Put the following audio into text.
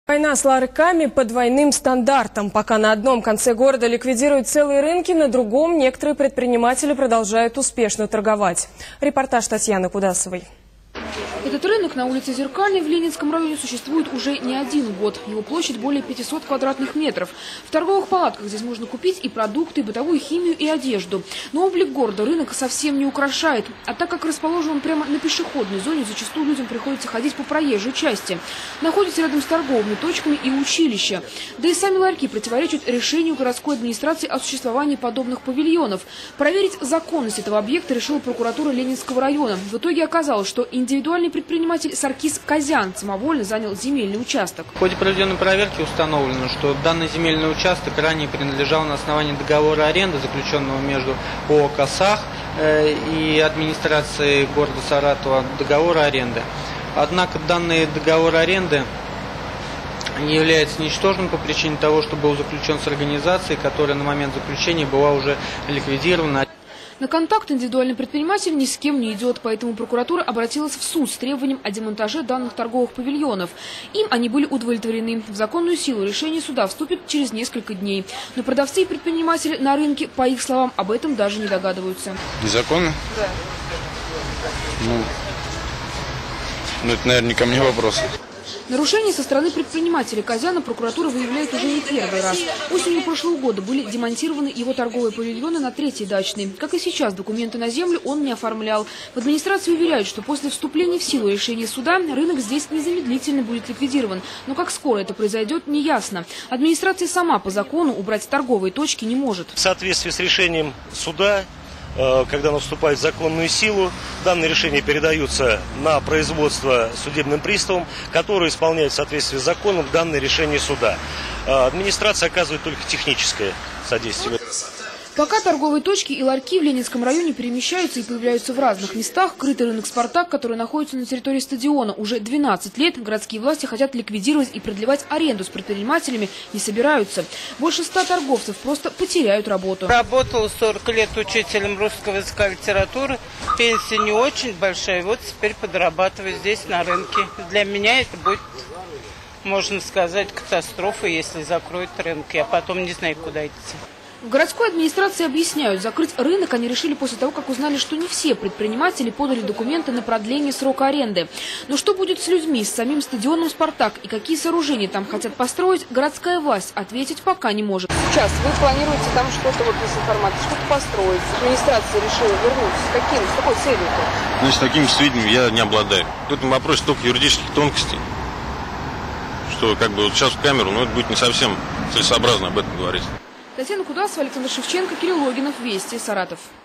Война с ларьками по двойным стандартам. Пока на одном конце города ликвидируют целые рынки, на другом некоторые предприниматели продолжают успешно торговать. Репортаж Татьяны Кудасовой. Этот рынок на улице Зеркальной в Ленинском районе существует уже не один год. Его площадь более 500 квадратных метров. В торговых палатках здесь можно купить и продукты, и бытовую химию, и одежду. Но облик города рынок совсем не украшает. А так как расположен он прямо на пешеходной зоне, зачастую людям приходится ходить по проезжей части. Находится рядом с торговыми точками и училища. Да и сами ларьки противоречат решению городской администрации о существовании подобных павильонов. Проверить законность этого объекта решила прокуратура Ленинского района. В итоге оказалось, что индивидуальный предприниматель Саркис Казян самовольно занял земельный участок. В ходе проведенной проверки установлено, что данный земельный участок ранее принадлежал на основании договора аренды, заключенного между ООО «Косах» и администрацией города Саратова, договора аренды. Однако данный договор аренды не является ничтожным по причине того, что был заключен с организацией, которая на момент заключения была уже ликвидирована. На контакт индивидуальный предприниматель ни с кем не идет, поэтому прокуратура обратилась в суд с требованием о демонтаже данных торговых павильонов. Им они были удовлетворены. В законную силу решение суда вступит через несколько дней. Но продавцы и предприниматели на рынке, по их словам, об этом даже не догадываются. Незаконно? Да. Ну, это, наверное, не ко мне вопрос. Нарушения со стороны предпринимателя Казяна прокуратура выявляет уже не первый раз. Осенью прошлого года были демонтированы его торговые павильоны на Третьей Дачной. Как и сейчас, документы на землю он не оформлял. В администрации уверяют, что после вступления в силу решения суда рынок здесь незамедлительно будет ликвидирован. Но как скоро это произойдет, неясно. Администрация сама по закону убрать торговые точки не может. В соответствии с решением суда, когда оно вступает в законную силу, данные решения передаются на производство судебным приставом, который исполняет в соответствии с законом данные решения суда. Администрация оказывает только техническое содействие. Пока торговые точки и ларьки в Ленинском районе перемещаются и появляются в разных местах, крытый рынок «Спартак», который находится на территории стадиона уже 12 лет, городские власти хотят ликвидировать и продлевать аренду с предпринимателями не собираются. Больше 100 торговцев просто потеряют работу. Работала 40 лет учителем русского языка и литературы. Пенсия не очень большая. Вот теперь подрабатываю здесь на рынке. Для меня это будет, можно сказать, катастрофа, если закроют рынок. Я потом не знаю, куда идти. В городской администрации объясняют, закрыть рынок они решили после того, как узнали, что не все предприниматели подали документы на продление срока аренды. Но что будет с людьми, с самим стадионом «Спартак» и какие сооружения там хотят построить, городская власть ответить пока не может. Сейчас вы планируете там что-то, вот из информации, что-то построить. Администрация решила вернуться. С какой целью-то? Значит, такими сведениями я не обладаю. В этом вопросе только юридических тонкостей. Что как бы вот сейчас в камеру, но это будет не совсем целесообразно об этом говорить. Татьяна Кудасова, Александр Шевченко, Кирилл Логинов, Вести, Саратов.